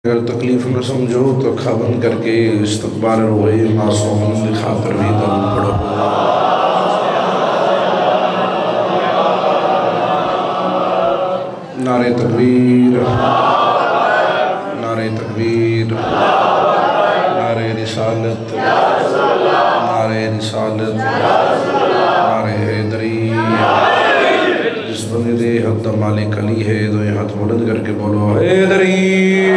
اگر تکلیف نہ سمجھو تو اکھا بند کر کے استقبال روئے معصوموں کی خاطر بھی درود پڑھو۔ نعرہ تکبیر، نعرہ تکبیر، نعرہ رسالت، نعرہ رسالت، نعرہ حیدری۔ جس بندے دے حق دا مالک علی ہے دو یہ ہاتھ بلند کر کے بولو حیدری۔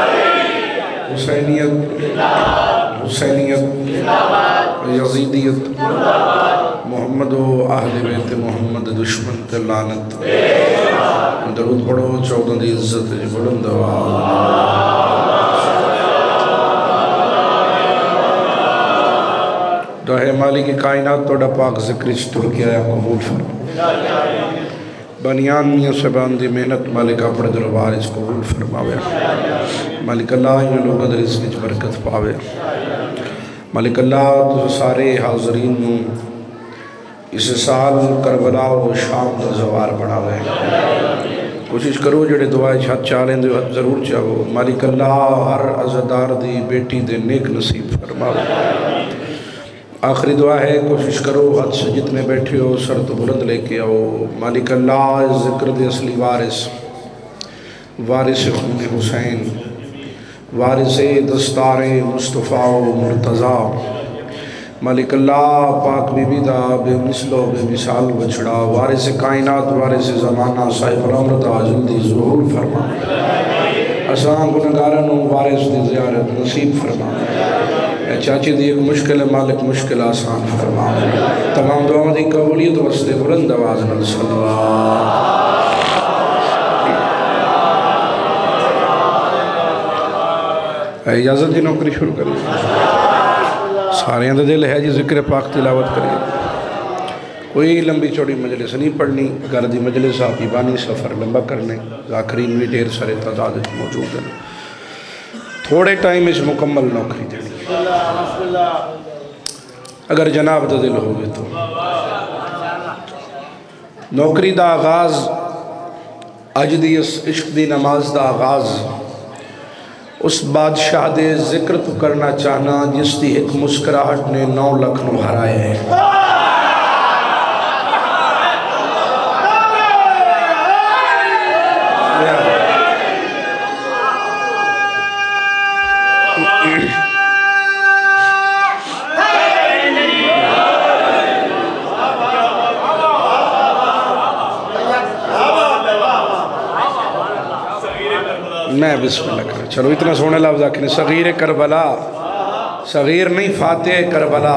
حسینیت، حسینیت، یزیدیت، محمد و اہل بیت محمد دشمن تے لعنت۔ درود پڑھو 14 دی عزت جی بلند آواز۔ دعائے مالک کائنات توڑا پاک ذکر چطور کیا ہے قبول فرما۔ بنیان میاں سبان دی محنت مالک اپنے دربار اس قبول فرماوے۔ مالک اللہ ان لوگوں در اس وچ برکت پاوے۔ مالک اللہ تو سارے حاضرین نوں اس سال کربلا و شام دا زوار بناوے۔ کوشش کرو جڑے دعائیں چھت چالیں دے ضرور چاہو۔ مالک اللہ ہر عزدار دی بیٹی دے نیک نصیب فرماوے۔ آخری دعا ہے کوشش کرو حد سے جتنے بیٹھے ہو سر تو بلند لے کے آؤ۔ مالک اللہ ذکر دے اصلی وارث، وارث خون حسین، وارث دستار مصطفیٰ و مرتضیٰ، مالک اللہ پاک بی بی دا بے مثل و بے مثال بچڑا، وارث کائنات، وارث زمانہ، صاحب الامر دا جلدی ظہور فرما۔ اسان گناہگارانوں وارث دی زیارت نصیب فرما۔ اے چاچی دی ایک مشکل ہے مالک مشکل آسان فرما۔ تمام دعاوں دی قبولیت واسطے بلند آواز نال صلوات۔ اجازت دی نوکری شروع کریں۔ سارے اندر دل ہے جی ذکر پاک تلاوت کریں۔ کوئی لمبی چوڑی مجلس نہیں پڑھنی، گھر دی مجلس آپ ایبانی سفر لمبا کرنے، ذاکرین بھی ڈھیر سارے تعداد موجود ہیں۔ تھوڑے ٹائم اس مکمل نوکری دینی اگر جناب دا دل ہوگے تو۔ نوکری دا آغاز اج دی اس عشق دی نماز دا آغاز اس بادشاہ دے ذکر تو کرنا چاہنا جس دی ایک مسکراہٹ نے 9 لاکھ نو ہرائے ہیں۔ میں بسم اللہ کریں چلو اتنا سونے لفظ آکھنے صغیر کربلا، صغیر نہیں فاتح کربلا،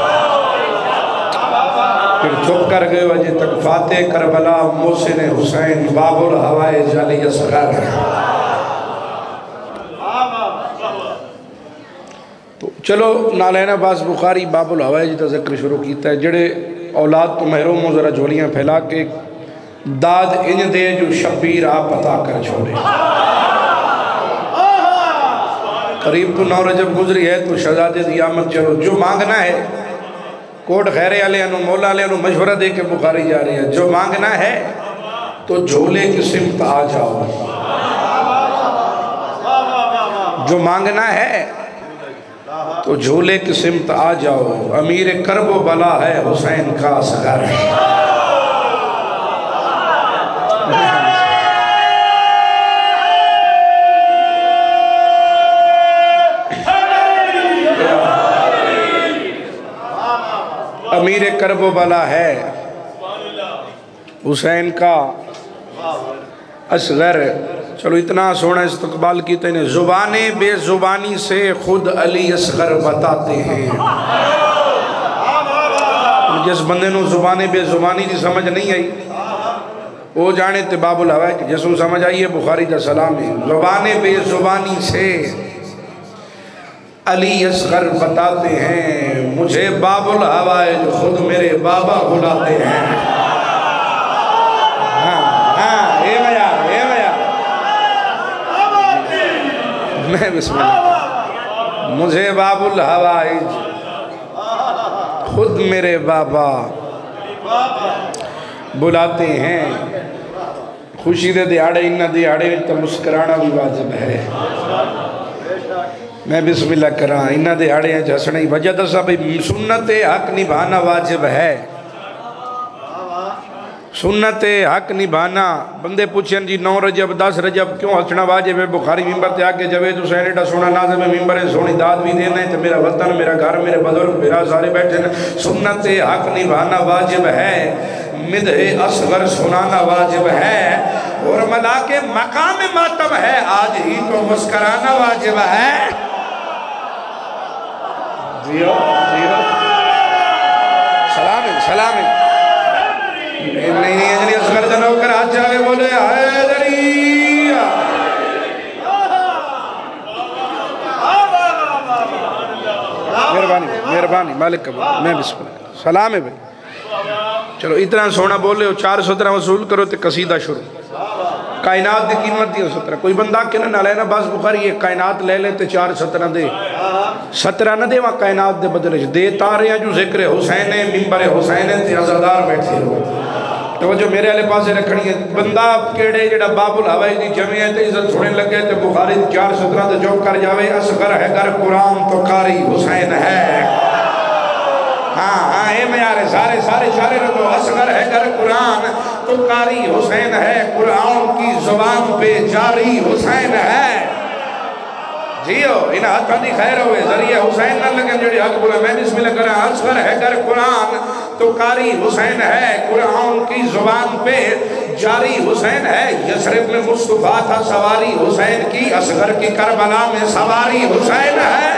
پھر چھپ کر گئے وجہ تک فاتح کربلا محسن حسین باب الہوائے جالی اصغر۔ تو چلو نالین عباس بخاری باب الہوائے جی تا ذکر شروع کیتا ہے۔ جڑے اولاد تو محروم ہو ذرا جھولیاں پھیلا کے داد انج دے جو شبیر آپ عطا کر چھوڑے۔ قریب تو 9 رجب گزری ہے تو شہزادے دی آمد چلو جو مانگنا ہے کوٹ خیر علیہ انہوں مولا علیہ انہوں مشورہ دے کے بخاری جا رہی ہے۔ جو مانگنا ہے تو جھولے کی سمت آ جاؤ، جو مانگنا ہے تو جھولے کی سمت آ جاؤ، امیر کرب و بلا ہے حسین کا اصغر۔ امیر کرب و بلا ہے حسین کا اصغر۔ چلو اتنا سونا استقبال کیتے ہیں۔ زبان بے زبانی سے خود علی اصغر بتاتے ہیں۔ جس بندے نو زبان بے زبانی دی سمجھ نہیں آئی وہ جانے تے باب الہوائے کہ جسوں سمجھ آئیے بخاری دا سلام ہے۔ زبان بے زبانی سے علی اصغر بتاتے ہیں، مجھے باب الہوائے جو خود میرے بابا بلاتے ہیں۔ میں بسم اللہ مجھے باب الہوائے خود میرے بابا بلاتے ہیں۔ خوشی دے دیہڑے انہاں دیہڑے تو مسکرانا بھی واجب ہے میں بسم اللہ کراں انہاں دیہڑے ہیں ہسنے وجہ دسا بھئی سنت حق نبھانا واجب ہے سنت حق نبھانا بندے پوچھیں جی 9 رجب 10 رجب کیوں ہسنا واجب ہے بخاری ممبر تے آکے جوید حسین ایڈا سونا نازم ممبر سونی داد بھی دینا ہے تو میرا وطن میرا گھر میرے بزرگ میرا سارے بیٹھے ہیں سنت حق نبھانا واجب ہے مدح اصغر سنانا واجب ہے اور ملا کے مقام ماتم ہے آج ہی تو مسکرانا واجب ہے جیو جیو سلام نہیں انجلی اصغر جنہوں کر آج جاوے بولے حیدری مہربانی مالک قبول میں بسم اللہ سلام ہے بھائی چلو اتنا سونا بولے ہو 4 سترہ وصول کرو تے قصیدہ شروع کائنات دی قیمت دی 17 کوئی بندہ کہ نہ لینا باز بخاری یہ کائنات لے لیتے 4 17 دے 17 نہ دے وہاں کائنات دے بدلے دے تارے ہیں جو ذکر حسین ممبر حسین تے عزادار بیٹھے ہو تو جو میرے علیہ پاسے رکھنی ہے بندہ کیڑے جڑا باب الہوائی دی جمعی ہے تے عزت سنے لگے تے بخاری 4 17 دے جو کر جاوے اصغر ہے گر قرآن تو قاری حسین ہے ہاں اے میارے سارے رکھو اصغر ہے گر قرآن تو قاری حسین ہے قرآن کی زبان پہ جاری حسین ہے جیو انہا ہاتھا دی خیر ہوئے ذریعہ حسین نہ لگے جڑی حق بولا میں بسم اللہ کرا اصغر ہے گر قرآن تو قاری حسین ہے قرآن کی زبان پہ جاری حسین ہے یسرب میں مصطفیٰ تھا سواری حسین کی اصغر کی کربلا میں سواری حسین ہے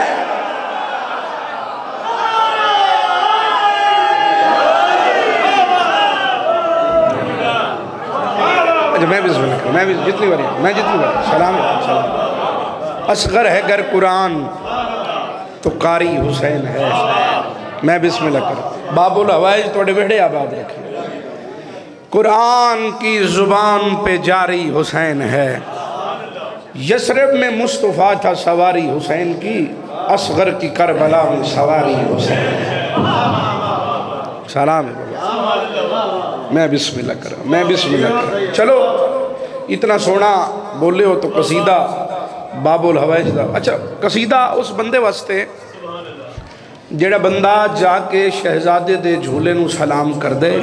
میں بسم اللہ کروں میں جتنی باری سلام اصغر ہے گر قرآن تو قاری حسین ہے میں بسم اللہ کروں باب الحوائج توڑے ویڑے آباد رکھیں قرآن کی زبان پہ جاری حسین ہے یسرب میں مصطفیٰ تھا سواری حسین کی اصغر کی کربلا میں سواری حسین ہے سلام ہے میں بسم اللہ کروں چلو اتنا سونا بولے ہو تو قصیدہ باب الحوائج دا اچھا قصیدہ اس بندے واسطے جڑا بندہ جا کے شہزادے دے جھولے نو سلام کر دے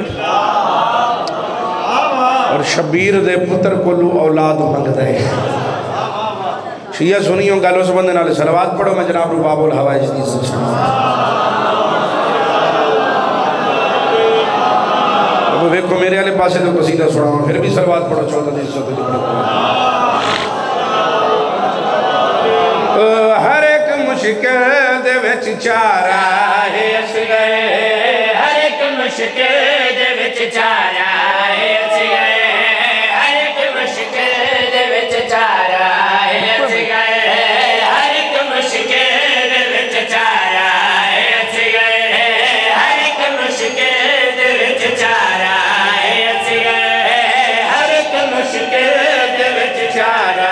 اور شبیر دے پتر کو لو اولاد منگ دے شیعہ سنیوں گالو سے بندے نالے صلوات پڑھو میں جناب رو باب الحوائج دی سلام اب دیکھو میرے علیہ پاسے تو قصیدہ سنا ہوں پھر بھی صلوات پڑھو 14 دن سے تو ہر ایک مشکل دے وچ چارہ ہے اصغر ہر ایک مشکل دے وچ چارہ ہے اصغر ہر ایک مشکل دے وچ چارہ ہے اصغر ہر ایک مشکل دے وچ چارہ ہے اصغر ہر ایک مشکل دے وچ چارہ ہے اصغر ہر ایک مشکل دے وچ چارہ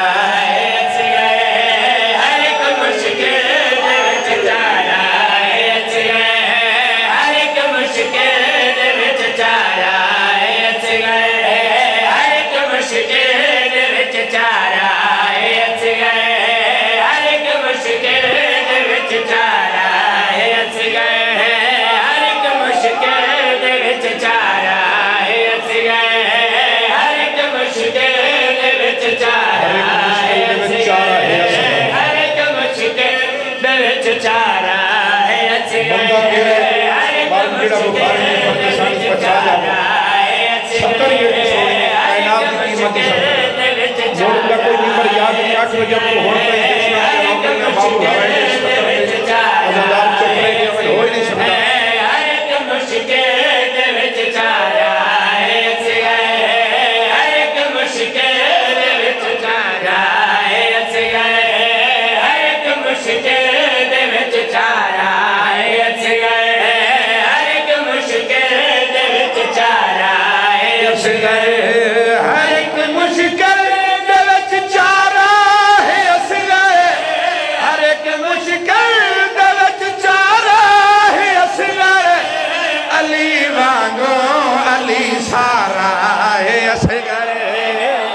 علی وانگو علی سارا ہے اصغر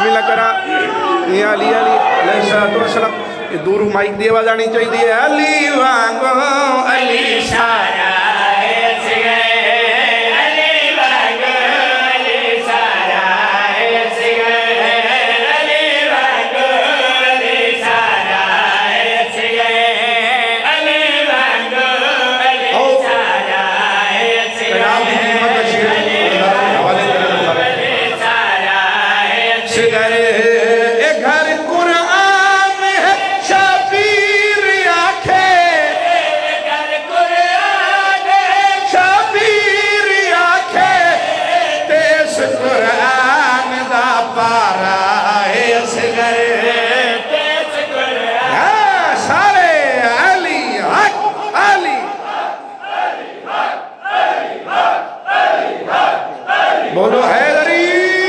بسم اللہ کرا یہ علی علیہ السلام یہ دورو مائک دی آواز آنی چاہیے علی وانگو علی سارا بولو حیدری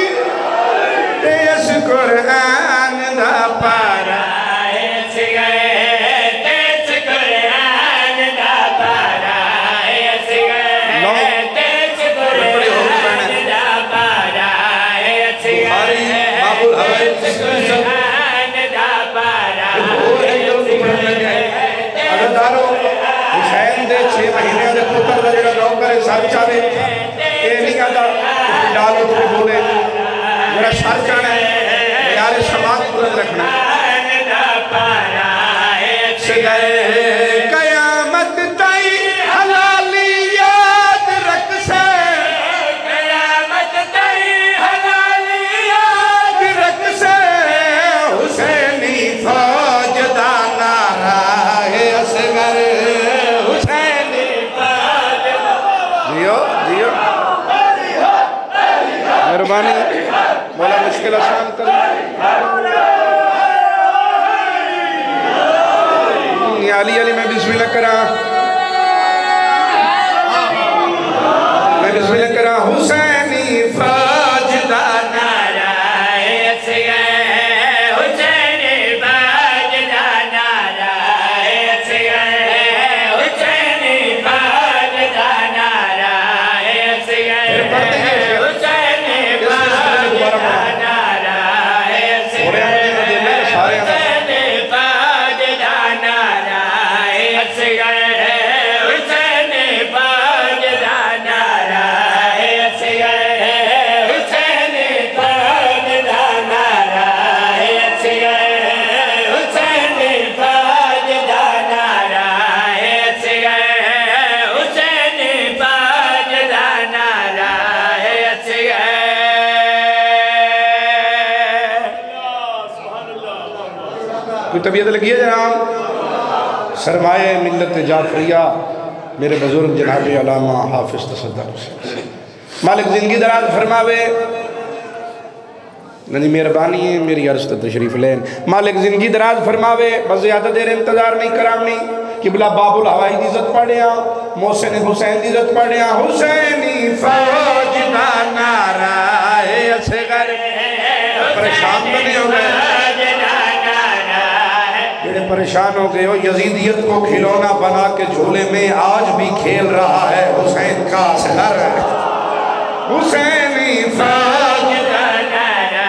تیس قرآن دا پارا ایس گئے تیس قرآن دا پارا ایس گئے تیس قرآن دا پارا ایس گئے تیس قرآن دا پارا اگر دارو حسین دے 6 مہینے دے پتر دا جڑا لوگ کرے سر چاہے یہ نہیں آدھا ڈالو تو بولے میرا سر چاہنا ہے میارے سماعت بلند رکھنا قیامت تائی حلالی یاد رکھ سے قیامت تائی حلالی یاد رکھ سے حسینی فوج دا نعرہ ہے اصغر حسینی فوج جیو جیو مہربانی مولا مشکل آسان کر علی میں بسم اللہ کرا میں بسم اللہ کرا حسینی فوج دا نعرہ ایس گئے حسینی فوج دا نعرہ ایس گئے حسینی فوج دا نعرہ ایس گئے کوئی طبیعت لگی ہے جناب سرمایہ ملت جعفریہ میرے بزرگ جناب علامہ حافظ تصدق حسین مالک زندگی دراز فرماوے ننی مہربانی ہے میری عرض تشریف لین مالک زندگی دراز فرماوے بس زیادہ دیر انتظار نہیں کرامنی قبلہ باب الہوائی دی عزت پڑھیا محسن حسین دی عزت پڑھیا حسینی فوج دا نعرہ اصغر پریشان بنے ہو گئے پریشان ہو گئے ہو یزیدیت کو کھلونا بنا کے جھولے میں آج بھی کھیل رہا ہے حسین کا اصغر حسینی فوج دا نعرہ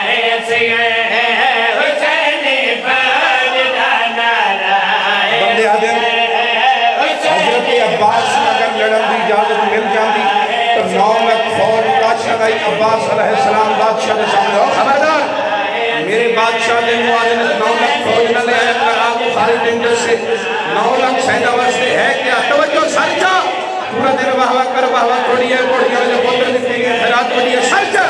اصغر حسینی فوج دا نعرہ بندے آدم حضرت عباس اگر لڑن دی اجازت مل جاندی تو 9 لاکھ فوج بادشاہ گئی عباس علیہ السلام بادشاہ نے سامنے ہو خبردار میرے بادشاہ نے معاذنت 9 لاکھ فوج نہ لے آئے آپ خالد ڈنڈر سے 9 لاکھ سینہ واسطے ہے کیا توجہ سرچا پورا دن واہوا کر واہوا تھوڑی ہے کوڑیاں جو پتر دکھتے گئے خیرات تھوڑی ہے سرچا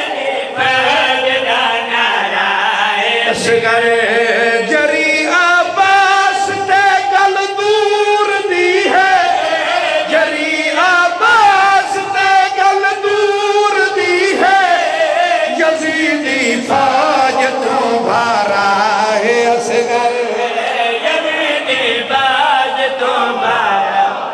اصغر جری عباس تے گل دور دی ہے جری عباس تے گل دور دی ہے یزیدی فوج تو بھارا ہے اصغر یزیدی فوج تو بھارا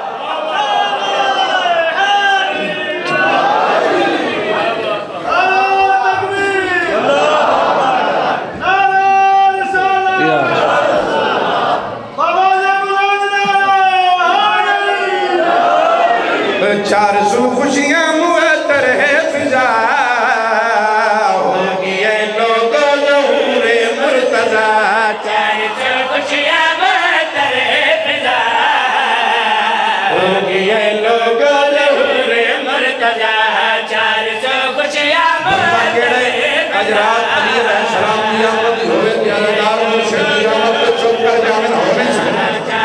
چار سو خوشیاں معطر ہے فضا ہوگی اے لوگ آج رات علی علیہ السلام کی آمد ہوئے دیادار مرشد کی آمد کو چھپ کر جامن ہو نہیں سکتا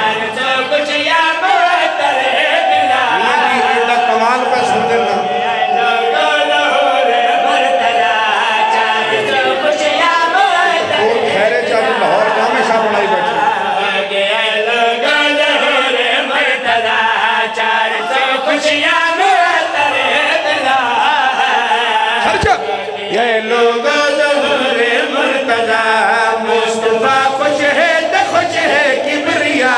یہ بھی کمال پہ سن دینا وہ خیرے چاہی لاہور جامع شاہ بڑھائی بیٹھے یہ لوگ ظہور مرتضی مصطفیٰ خوش ہے تو خوش ہے کبریا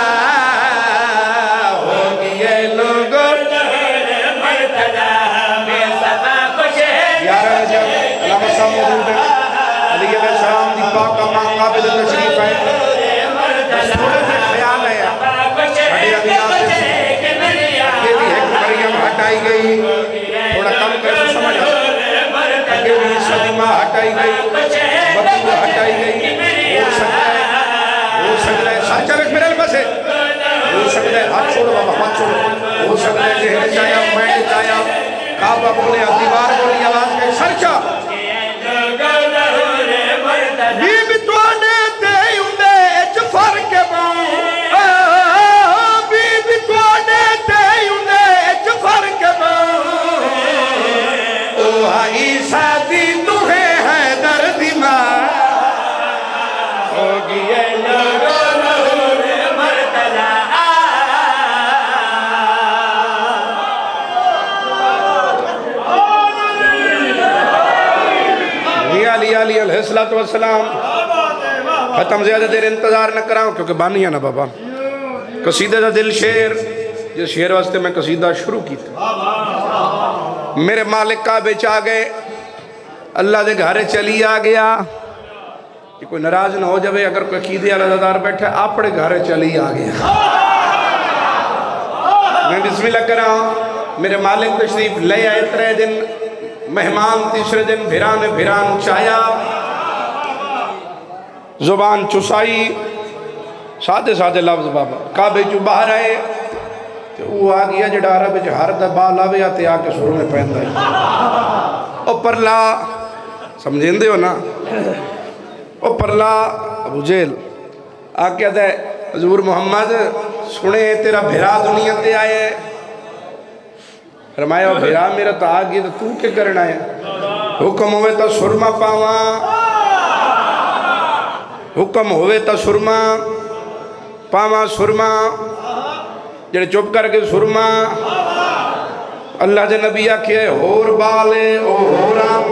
ہوگی یہ لوگ ظہور مرتضی مصطفیٰ خوش ہے یارہ جب علامہ صاحب موجود ہے علی علیہ السلام دی پاک امان قابل تشریف ہے تھوڑے سے خیال ہے ہڈی ادیات سے یہ بھی ایک مریم ہٹائی گئی تھوڑا کم کر سے سمجھ آگے بھی صدیمہ ہٹائی گئی بطور ہٹائی گئی ہو سکتا ہے ساتھ چلک میرے لبا سے ہو سکتا ہے ہاتھ چھوڑو بابا ہاتھ چھوڑو ہو سکتا ہے ذہن چاہیا مینڈ چاہیا کعبہ بولے دیوار بولی آواز کے سرچا یہ بھی تو آنے تے اندے جفر کے باؤں بی بھی تو آنے تے اندے جفر کے باؤں اوہ عیسیٰ دی تمہیں ہے درد ماں ہوگی یہ لوگ ظہور مرتضی علی علیہ السلام ختم زیادہ دیر انتظار نہ کراؤں کیونکہ بانی ہے نا بابا قصیدہ دا دل شیر جس شیر واسطے میں قصیدہ شروع کی تھا میرے مالک کعبے چاہ گئے اللہ دے گھرے چلی آ گیا کہ کوئی ناراض نہ ہو جائے اگر کوئی عقیدے والا دار بیٹھا اپنے گھرے چلی آ گیا میں بسم اللہ کر رہا ہوں میرے مالک تشریف لے آئے ترے دن مہمان تیسرے دن بھیران اچھایا زبان چسائی سادے سادے لفظ بابا کعبے جو باہر آئے تو وہ آگیا جڑا عرب جہار دا بال آوے آتے آکے سور میں پہن دائی او پرلا سمجھیں دے ہو نا او پرلا ابو جیل آکے دے حضور محمد سنے تیرا بھیرا دنیا تے آئے فرمایا بھیرا میرا تا آگی تو کیا کرنا ہے حکم ہوئے تا سرما پاواں حکم ہوئے تا سرما پاواں سرما جڑے چپ کر کے سرما اللہ دے نبی آکھے ہور بالے او ہورام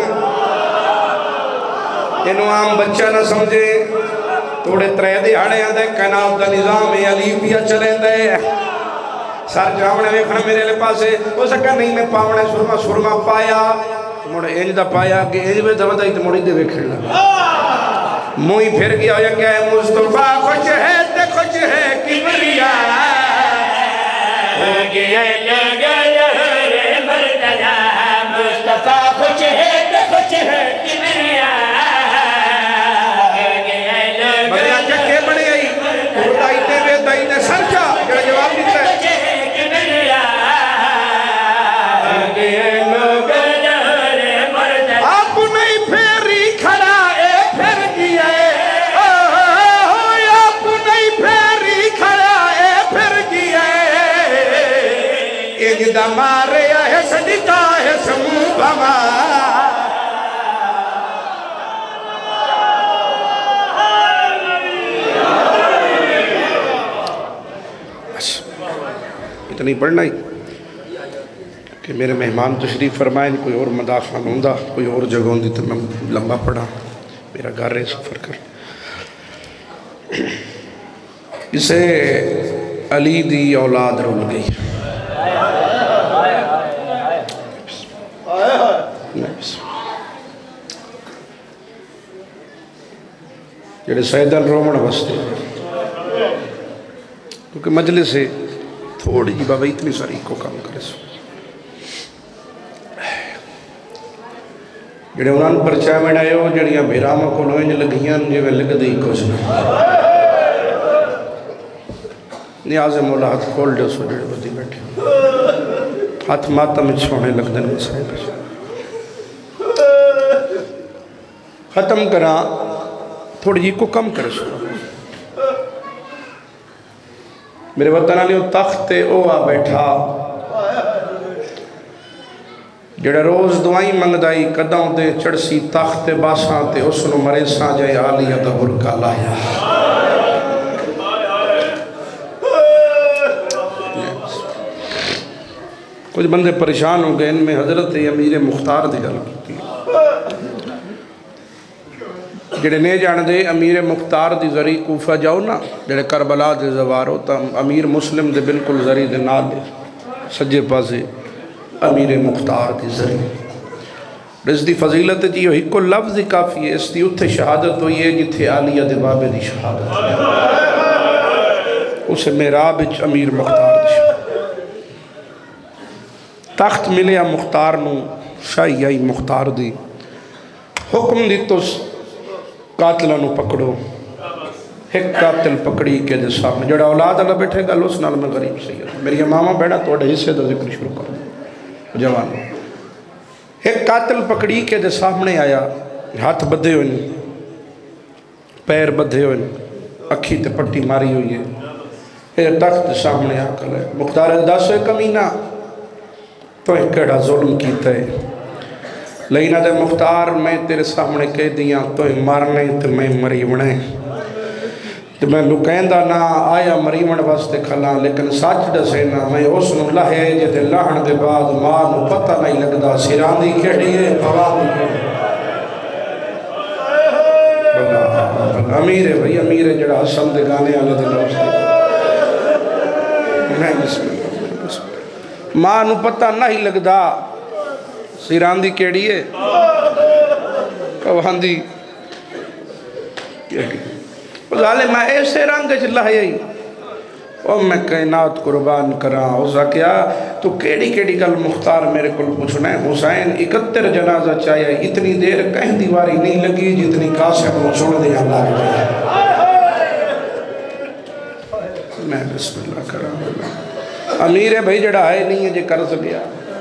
انہوں عام بچہ نہ سمجھے توڑے ترے دے ہڑے آدھے کائنات دا نظام علی پیا چلیں دے سار جاونے ویکھنا میرے لے پاسے وہ سکا نہیں میں پاونے سرما پایا موڑے انج دا پایا کہ انج میں دوا دائی تو موڑی دے ویکھنا موئی پھر گیا یا کہ مصطفیٰ خوش ہے تے خوش ہے کبریا ہو گیا لگا ظہور مرتضی مصطفیٰ خوش ہے تے خوش ہے کبریا بڑیا چکے بڑھ گئی اردائی تے بے دائی نے سرچا جڑا جواب دیتا ہے آپ نہیں پھیری کھڑا اے پھر گیا آپ نہیں پھیری کھڑا اے پھر گیا ایک دا مارے ہے صدقہ ہے سمو بھما اتنی پڑھنا ہی کہ میرے مہمان تشریف فرمائیں کوئی اور مداخلہ ہوندہ کوئی اور جگہ ہوندی تو میں لمبا پڑھا میرا گھر رہے سفر کر اسے علی دی اولاد رول گئی جڑے سیدن رومن بستے کیونکہ مجلس سے تھوڑی جی بابا اتنی ساری کو کام کرے سو جڑے انہوں پر چاہ میں آئے ہو جڑیاں بھیرامہ کو نویں لگیاں جو میں لگ دی کچھ نہ نیاز مولا ہاتھ کھول دے سو جڑے بدی بیٹھے ہاتھ ماتا میں چھوڑنے لگ دن مسائے پہ ختم کرا تھوڑی جی کو کم کر سو میرے وطن علیہ تخت او آ بیٹھا جڑا روز دعائیں منگدائی قدوں تے چڑسی تخت باساں تے اس نو مریساں جائے آلیہ دا برکا لایا کچھ بندے پریشان ہو گئے ان میں حضرت امیر مختار دی گل کی جڑے نہیں جان دے امیر مختار دی ذریع کوفہ جاؤ نا جڑے کربلا دے زوارو تا امیر مسلم دے بالکل ذریع دے نال دے سجے پاسے امیر مختار دی ذریع اس دی فضیلت جی ہوئی کو لفظ کافی ہے اس دی اتھے شہادت ہوئی ہے جتھے عالیہ دے بابے دی شہادت ہے اسے میراب امیر مختار دی شہادت تخت ملیا مختار نو شاہی آئی مختار دی حکم دی تو قاتلہ نو پکڑو ایک قاتل پکڑی کے دے سامنے جڑا اولاد اللہ بیٹھے گا لوس نال میں غریب سید میری امامہ بیڑا تو اڑے حصے دا ذکر شروع کرو جوان ایک قاتل پکڑی کے دے سامنے آیا ہاتھ بدھے ہوئے پیر بدھے ہوئے اکھی تے پٹی ماری ہوئی ہے اے تخت سامنے آکل ہے مختار دس ہوئے کمینہ تو ایک کڑا ظلم کیتا ہے لینا دے مختار میں تیرے سامنے کہہ دیا تو مارنے تو میں مریونے تو میں لکیندہ نہ آیا مریون واسطے کھلا لیکن سچ ڈسینا میں اس نو لہے جتے لہن دے بعد ماں نو پتہ نہیں لگدا سیران دی کھڑی ہے پواد دی کھڑی ہے امیر ہے بھئی امیر ہے جڑا حسن دے گانے آلے دے لوز دے میں بسم اللہ ماں نو پتہ نہیں لگدا سیران دی کیڑی ہے وہاں دی ظالم میں ایسے رنگ چلا ہے اور میں کائنات قربان کراں اسا کیا تو کیڑی کیڑی گل مختار میرے کل پوچھنا ہے حسین 71 جنازہ چاہیے اتنی دیر کہیں دیواری نہیں لگی جتنی قاسم کو چھوڑ دیا اللہ میں بسم اللہ کراں امیر ہے بھائی جڑا ہے نہیں ہے جے قرض لیا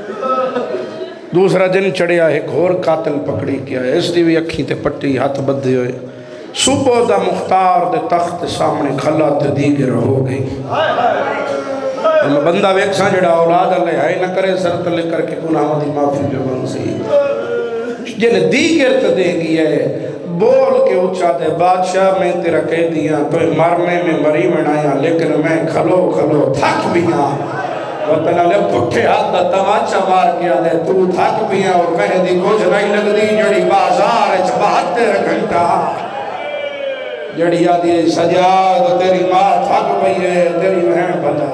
دوسرا دن چڑھیا ایک اور قاتل پکڑی کیا ہے اس دی بھی اکھی تے پٹی ہاتھ بدھے ہوئے صبح دا مختار دے تخت سامنے کھلا تے دیگر ہو گئی بندہ ویکساں جڑا اولاد اللہ ہے نہ کرے سر تلے کر کے گناہ دی معافی جو منسی جن دیگر تے دے گی ہے بول کے اچھا دے بادشاہ میں تیرا کہہ دیا تو مرنے میں مری منایا لیکن میں کھلو کھلو تھک بھی ہاں وطن علیہ پٹھے ہاتھ دا تماچا مار کیا دے تو تھک بھی ہاں اور کہہ دی کچھ نہیں لگ دی جڑی بازار 72 گھنٹہ جڑی آدھی سجاد تیری ماں تھک پئی ہے تیری بہن بھلا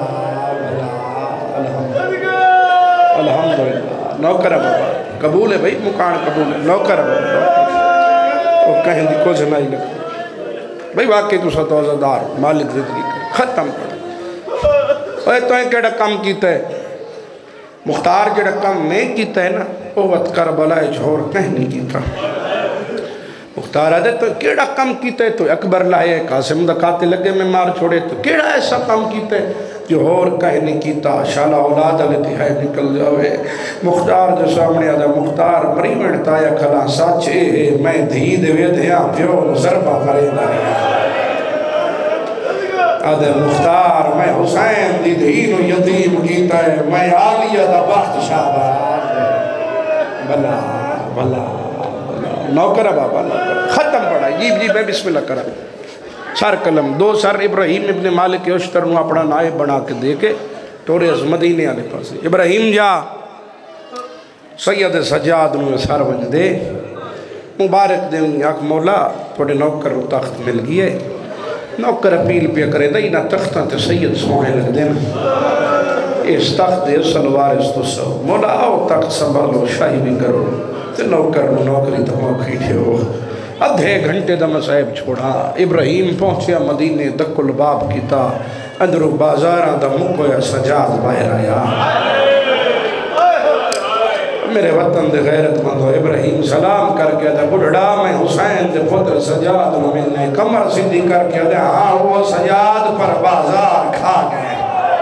الحمدللہ نوکر بابا قبول ہے بھئی مکان قبول ہے نوکر بابا اور کہیں دی کچھ نہیں لگ بھئی واقعی تو ستوزہ دار مالک زندگی ختم کر اوہ تو ایک کیڑا کم کیتا ہے مختار جڑا کم نہیں کیتا ہے نا وہ وقت کربلا چھوڑ کہیں نہیں کیتا مختار آدھے تو کیڑا کم کیتا ہے تو اکبر لائے قاسم دا قاتل لگے میں مار چھوڑے تو کیڑا ایسا کم کیتا ہے جو اور کہیں نہیں کیتا شالا اولاد علیہ تہائی نکل جاوے مختار جو سامنے آدھے مختار مری منٹایا کھلا ساچے میں دھی دے وے دھیاں پیو ضربہ مرے داریا آدھے مختار میں حسین دی دھین و یتیم کیتا ہے میں عالیہ دا بخت شابہ بلا بلا نوکر بابا نوکر ختم پڑا جیب جیب ہے بسم اللہ کرا سر قلم 2 سر ابراہیم ابن مالک اشتر نو اپنا نائب بنا کے دے کے توڑے از مدینے آلے پاس ابراہیم جا سید سجاد نو سر ونج دے مبارک دے انہی آکھ مولا توڑے نوکر تخت مل گیا ہے نوکر اپیل پہ کرے دائی نا تختاں تے سید سوائے لگ دینا اس تخت دے سلوارس تو سو مولا آؤ تخت سنبھالو شاہی بھی کرو تے نوکر نوکری تو موقعی تھے ہو ادھے گھنٹے دا مسائب چھوڑا ابراہیم پہنچیا مدینے دکل باب کیتا اندرو بازاراں دا مکویا سجاد باہر آیا میرے وطن دے غیرت مندو ابراہیم سلام کر کے دے بڑھڑا میں حسین دے پتر سجاد نو ملنے کمر سیدھی کر کے دے ہاں وہ سجاد پر بازار کھا گئے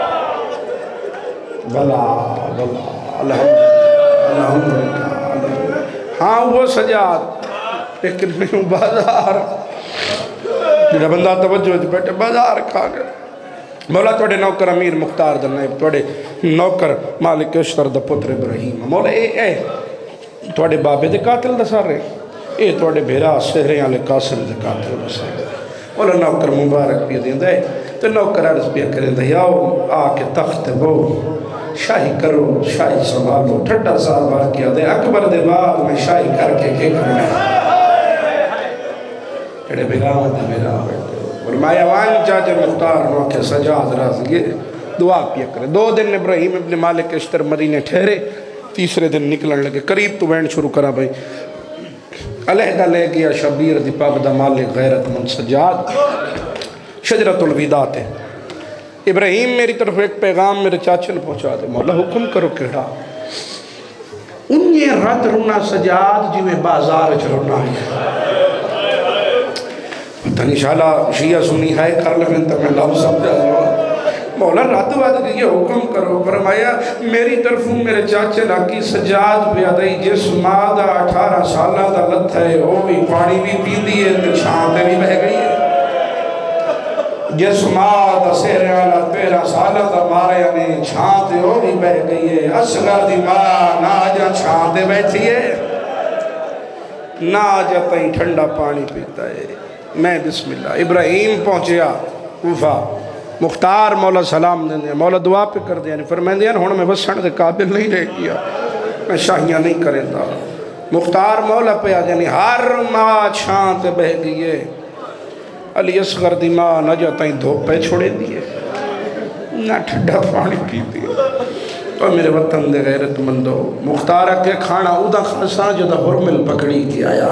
بلا بلا الحمدللہ ہاں وہ سجاد لیکن میں بازار جڑا بندہ توجہ بیٹھے بازار کھا گئے مولا توڑے نوکر امیر مختار دا نائب توڑے نوکر مالک اشتر دا پتر ابراہیم مولا اے توڑے بابے دے قاتل دا سارے اے توڑے بھیرا سہرے آلے قاسم دے قاتل دا سارے مولا نوکر مبارک بھی دیں دے تو نوکر عرض بھی کریں دے یاو آکے تخت بو شاہی کرو شاہی سنبھالو ٹھٹا صاحب آ کیا دے اکبر دے بعد میں شاہی کر کے کرنا اڑے بگاوت میرا فرمایا وان چاچے مختار نوکے سجاد راز یہ دعا پیا کرے 2 دن ابراہیم ابن مالک اشتر مدینے ٹھہرے تیسرے دن نکلن لگے قریب تو وین شروع کرا بھائی علیحدہ لے گیا شبیر دی پاک دا مالک غیرت من سجاد شجرت الوداع تے ابراہیم میری طرف ایک پیغام میرے چاچے نے پہنچا دے مولا حکم کرو کہڑا انہیں رات رونا سجاد جی میں بازار چلونا ہے پتہ نہیں شالا شیعہ سنی ہے کر لگن تک میں لفظ سمجھا دوں مولا رات واد یہ حکم کرو فرمایا میری طرفوں میرے چاچے لاکی سجاد بیادائی جس مادہ 18 سالہ دا لت ہے وہ بھی پانی بھی پی دیئے تے چھانتے بھی بہ گئی ہے جس مادہ سہرے والا 13 سالہ دا مارے یعنی چھانتے وہ بھی بہ گئی ہے اصغر دی ماں نہ جا چھانتے بیٹھی ہے نہ جا تائیں ٹھنڈا پانی پیتا ہے میں بسم اللہ ابراہیم پہنچیا کوفہ مختار مولا سلام دیں دیا مولا دعا پہ کر دیا فرمائیں دیا ہون میں بسن دے قابل نہیں رہ گیا میں شاہیاں نہیں کریں دا مختار مولا پہ آ جانی ہر ماں چھانت بہ گئیے علی اصغر دی ماں نہ جاتائیں دھوپے چھوڑے دیئے نہ ٹھڈا پانی پی دیئے تو میرے وطن دے غیرت مندو مختارہ کے کھانا اودا خاصا جو دا حرمل پکڑی کے آیا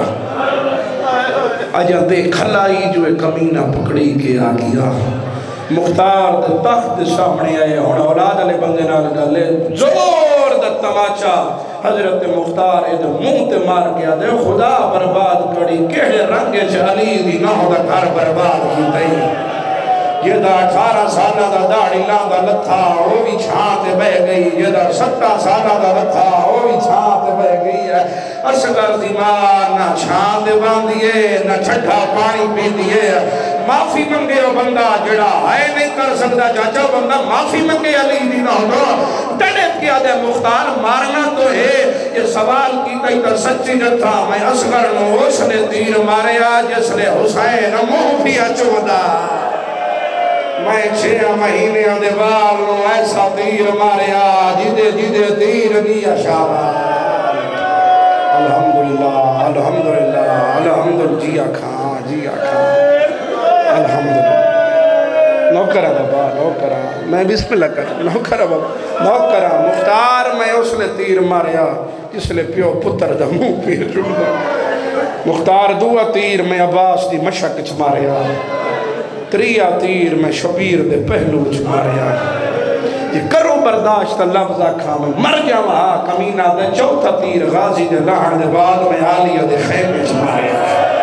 آجا دے کھلائی جو ایک کمینہ پکڑی کے آ گیا مختار دے تخت سامنے آئے ہونا اولاد علی بندے نہ لگا لے زور دا تماچا حضرت مختار اید منہ تے مار گیا دے خدا برباد کری کہڑے رنگے چالی دی نہ ہو دا گھر برباد کی تئی یہ دا 18 سالہ دا داڑی لاندہ لتھا وہ بھی چھانتے بہ گئی یہ دا 17 سالہ دا لتھا وہ بھی چھانتے بہ گئی ہے اصغر دی ماں نہ چھانتے باندھئے نہ چھٹا پانی پی دیئے معافی منگے وہ بندہ جڑا ہے نہیں کر سکتا چاچا بندہ معافی منگے علی دی نہ ہوتا ٹڑیت کیا دے مختار مارنا تو ہے یہ سوال کی کئی تا سچی جتا میں اصغر نو اس نے تیر مارے آج اس نے حسین منہ پیا چودہ میں 6 مہینے دے بال نو ایسا تیر مارے آج جدے تیر دیا شابہ الحمدللہ الحمدللہ الحمدللہ جی آکھاں جی آکھاں الحمدللہ نوکرہ بابا نوکرہ میں بسم اللہ کرا نوکرہ بابا نوکرہ مختار میں اس لے تیر ماریا جس لے پیو پتر دا منہ پیر جڑا مختار 2 تیر میں عباس دی مشک چ ماریا 3 تیر میں شبیر دے پہلو چ ماریا یہ کرو برداشت لفظ آکھا میں مر جا وہاں کمینہ دے 4 تیر غازی دے لہن دے بعد میں عالیہ دے خیمے چ ماریا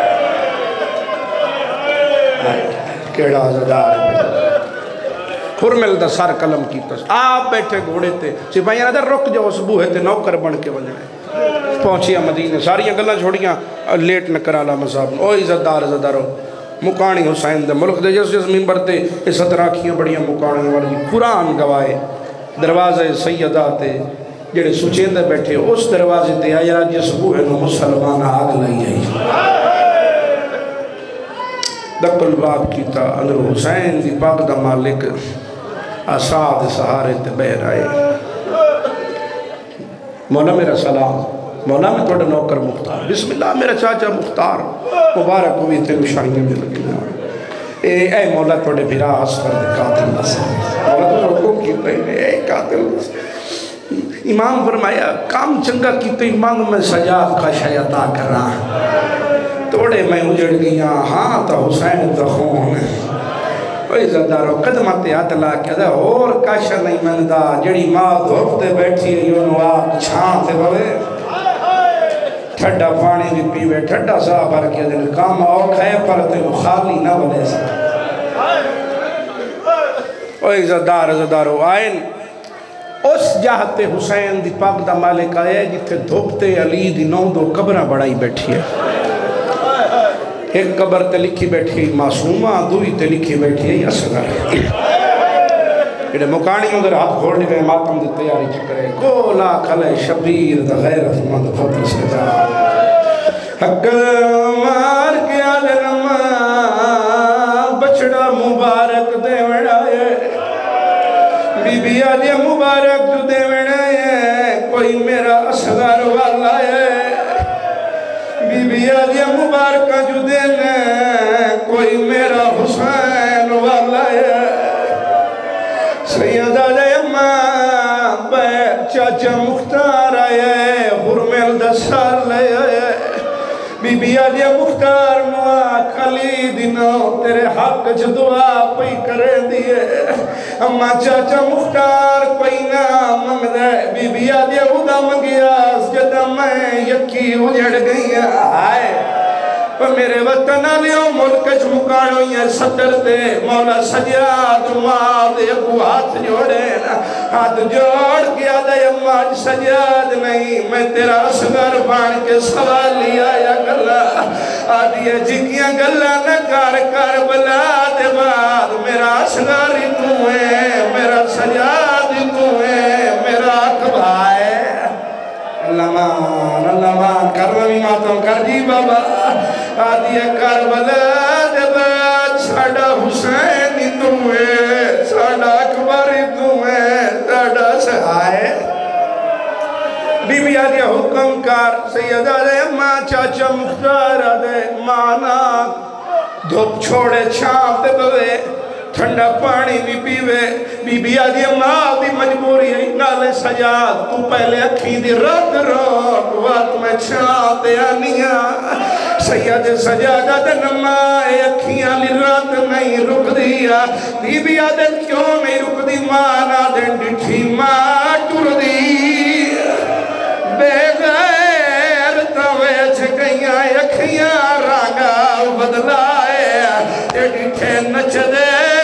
کیڑا زدار ہے خرمل دا سار کلم کی تس آپ بیٹھے گھوڑے تے سپاہیاں ادھر رک جاؤ صبح ہے تے نوکر بن کے وجنے پہنچیا مدینہ ساریاں گلہ چھوڑیاں لیٹ نہ کرالا مصاب اوہ عزتدار عزتدارو مکانی حسین دے ملک دے جس جس ممبر تے عزت راکھیاں بڑیاں مکانی والی قرآن گوائے دروازے سیدہ تے جڑے سچیندے بیٹھے اس دروازے تے آیا جس بوہے نو مسلمان آگ لئی آئی دقل باب کیتا اندر حسین دی پاک دا مالک آساد سہارے تے بہر آئے مولا میرا سلام مولا میں توڑا نوکر مختار بسم اللہ میرا چاچا مختار مبارک ہوئی تے مشاہیے میں لگی اے مولا توڑے بھرا اصغر دے قاتل نسا مولا تو حکم کیتا ہی اے قاتل نسا امام فرمایا کام چنگا کیتا امام میں سجاد کا شیعتا کر رہا توڑے میں اجڑ گیا ہاں تا حسین تا خون اوہ زدارو قدمت عدلہ کیا دا اور کاشا نہیں مندہ جڑی ماں دھوپتے بیٹھی ہے یونو آپ چھانتے بھوے ٹھڑا پانی بھی پیوے ٹھڑا صاحبار کیا دن کام آوکھ ہے پر تے خالی نہ بلے سا اوہ زدارو آئین اس جاہتے حسین دی پاک دا مالک آئے جتے دھوپتے علی دی 9 قبرہ بڑائی بیٹھی ہے ایک قبر تے لکھی بیٹھی معصومہ دوئی تے لکھی بیٹھی اصغر جڑے مکانی اندر ہاتھ کھول گئے ماتم دی تیاری چکرے گولا کھلے شبیر دا غیرت مند فضل سجاد حق مار کے آدم بچڑا مبارک دے وڑائے بی بی آدھے مبارک جو دے وڑائے کوئی میرا اصغر والا ہے بی بی آدھے مبارک جو دینے کوئی میرا حسین والا ہے سیدہ دے اماں چاچا مختار آئے حرمیل دسار لے آئے بی بی آدھے مختار نوا کھلی دنوں تیرے حق جو دعا پئی کرے دیئے اماں چاچا مختار کوئی نام مگدے بی بی آدھے ادا مگیا جدہ میں یکی اجڑ گئی آئے پر میرے وطن آلیوں ملک چمکانوں یہ صدر دے مولا سجاد مال دے ابو ہاتھ جوڑے ہاتھ جوڑ کیا دے اماج سجاد نہیں میں تیرا اصغر بان کے سوال لیا یا گلہ آدھیے جکیاں گلہ نہ کر بلا دے بعد میرا اصغر ہی تو ہے میرا سجاد ہی تو ہے میرا اکبہ ہے اللہ مان کرمی ماتوں کر جی بابا آدھیے کربلا دے بعد ساڑا حسین ہی تو ہے ساڑا اکبر ہی تو ہے ساڑا سہائے بی بی آدھیے حکم کار سیدہ دے ماں چاچا مختار دے مانا دھوپ چھوڑے چھاپ دے بوے تھنڈا پانی بھی پیوے بی بی آدھی ماں بھی مجبوری ہے نالے سجاد تو پہلے اکھی دی رات روک وقت میں چھاتے آنیاں سید سجادہ دے نمائے اکھیاں لی رات نہیں رک دیا بی بی آدھے کیوں نہیں رک دی ماں نادے ڈٹھی ماں ٹور دی بے غیر تویچ گئیاں اکھیاں راگا بدلائے ڈٹھے نچ دے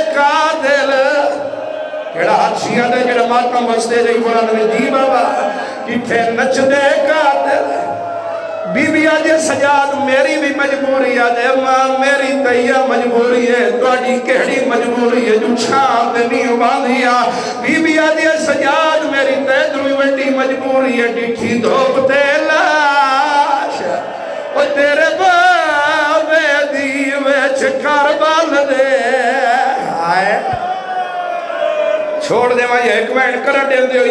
کیڑا حادثیاں دے جڑا ماتم بستے جائی قرآن میں جی بابا کتھے نچ دے قاتل بی بی آجے سجاد میری بھی مجبوری آجے ماں میری تیہ مجبوری ہے توڑی کہڑی مجبوری ہے جو چھاپ نہیں باندھیا بی بی آجے سجاد میری تیدروی وڈی مجبوری ہے ڈٹھی دھوپ تے لاش اور تیرے بابے دیوے چکار بال دے آئے چھوڑ دے ماں یہ ایک وینڈ کرن دے دیو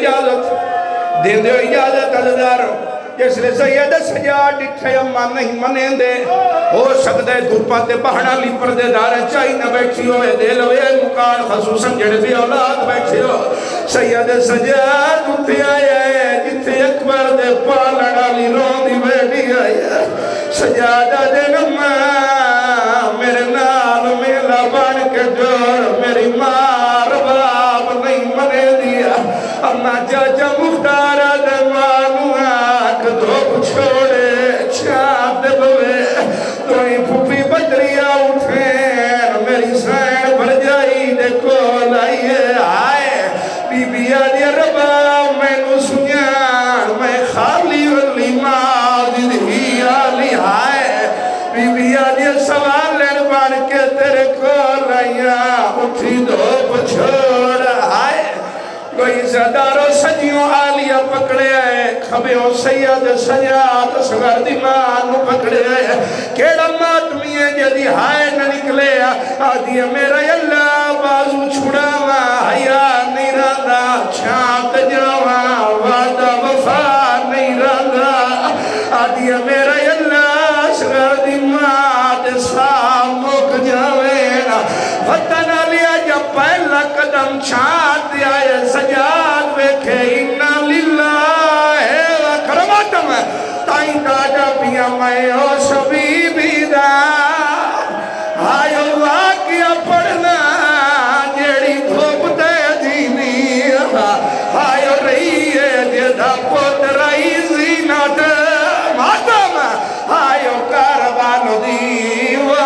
اجازت عزداروں جس لئے سید سجاد ڈٹھے اممہ نہیں منیں دے ہو سکتے دھوپاں تے بہنا لی پردے دارے چاہی نہ بیٹھی ہوئے دے لوے مکان خصوصاً جڑے بھی اولاد بیٹھی ہو سید سجاد اٹھے آئے جتھے اکبر دے پالنا لی رون دی بیٹھی آئے سجادہ دے نمہ میرے نال میلا بان کے جوڑ میری مار باب نہیں منے دیا اممہ چاچا مختارہ دے مانو آکھ دھوپ چھوڑے چھاپ دے بوے توئی پھوپی بدریا اٹھیں میری سین بھر جائی دے کول آئیے آئے بی بی آدھی ربا میں نو سنیان میں خالی ولی ماں دی آلی آئے بی بی آدھی سوال لین بان کے تیرے کول آئیے اٹھی دھوپ چھوڑ آئے کوئی زدارو سجیوں آلیہ پکڑے آئے خبیوں سید سجاد اصغر دی مانو پکڑے آئے کیڑا ماتمی ہے جدی ہائے نہ نکلے آدھی میرا اللہ بازو چھوڑا ماں حیاء نہیں رہا چھانت جاواں وعدہ وفا نہیں رہا آدھی میرا اللہ اصغر دی ماں سامک جاویں وطن لیا جب پہلا قدم چھانت آئے سجاد ویکھے انہا للہ وکرماتم تائیں دادا پیا میں او سبی بیدہ آئے واقعہ پڑھنا جیڑی دھوپ دے جینی آئے رہی ہے جیدہ پترائی زینت ماتم آئے کاربانو دیوہ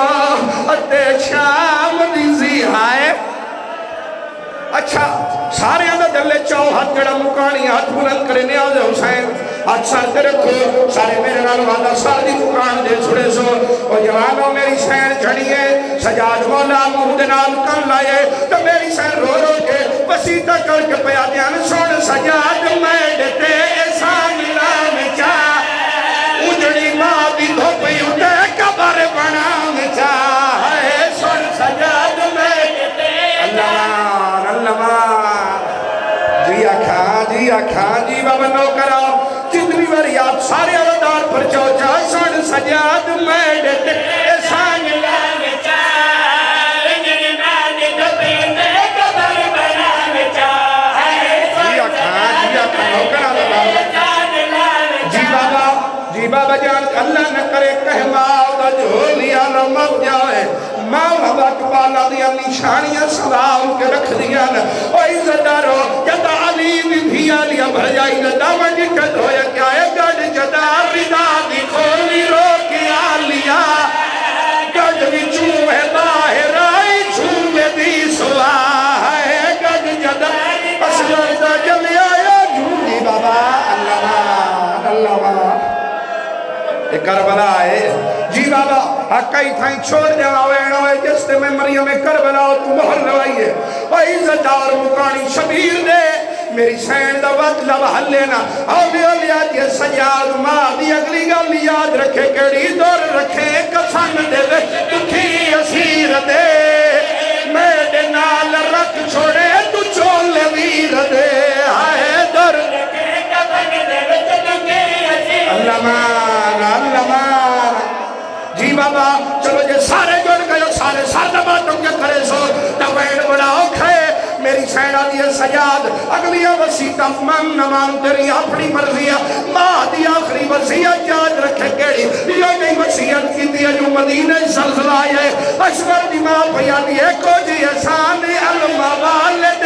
اتے شام دیزی آئے اچھا سارے اندر کلے چاو ہاتھ جڑا مکانی ہاتھ بلند کرے نیاز حسین ہاتھ سر تے رکھو سارے میرے نال وعدہ سر دی مکان دے چھڑے سو او جوانوں میری سین جھڑیے سجاد مولا منہ دے نال کن لائے تو میری سین رو رو کے وسیطہ کر کے پیا دیان سن سجاد میں تے احسان لام چاہ اجڑی ماں دی دھوپی اٹھے قبر بنام چاہ سن سجاد میں تے اللہ اللہ جی آکھاں جی بابا نو کراؤ جتنی باری آپ سارے عوضدار پر چوچا سن سجاد میں تے احسان لام چاہ اجڑی ماں دی دھوپی اٹھے قبر بنام چاہ جی آکھاں نو کراؤ جی بابا جان اللہ نہ کرے کہماؤ دا جھولیا نہ مب جائے ماں حضرت بالا دیا نشانیاں سلام کے رکھ دیا نا او عزتارو جدا علی بھی آلیا بھر جائی جدا وجی کد ہویا کیا ہے گڑ جدا ردا دی کھولی رو کے آلیا گڑ بھی چوہے باہر آئی چوہے دی سوا ہے گڑ جدا اسلام دا جلی آیا جھولی بابا اللہ کربلا ہے جی بابا حقائی تھائیں چھوڑ جاوے نوے جس تے میں مریم کربلا تو مہر روائیے و عزت اور مکانی شبیر دے میری سین دا وقت لب حل لینا آوے اولیات یہ سجاد ماں دی اگلی گل یاد رکھے کڑی دور رکھے کسان دے وے تکھی اسیر دے میرے نال رکھ چھوڑے تو چول ویر دے آئے دور رکھے کسان دے وے تکھی اسیر اللہ مان جی بابا چلو جے سارے جڑ گئے سارے سردہ باتوں کے کرے سو تبین بڑا اوکھے میری سینہ دیئے سجاد اگلی وسیطہ من نمان تیری اپنی مرضیہ ماں دی آخری وسیعت یاد رکھے گیڑی یہ نہیں وسیعت کی دیا جو مدینہ زلزلہ آئے اشور دی ماں پیا دیئے کو جی احسان الموالد